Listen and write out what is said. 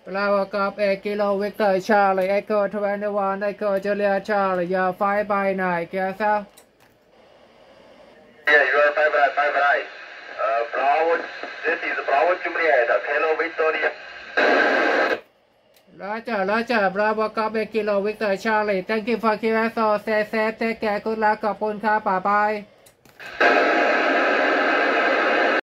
Bravo Golf 8 Kilo Victor Charlie Echo 21 Echo Julia Charlie, you're 5 by 9, kìa sao? Yeah, you are 5 right, 5 right. Bravo, this is Bravo Juliet, Hello Victoria. Roger, Bravo Golf 8 Kilo Victor Charlie, thank you for QSO, stay safe, take care, good luck, ขอบคุณครับ bye bye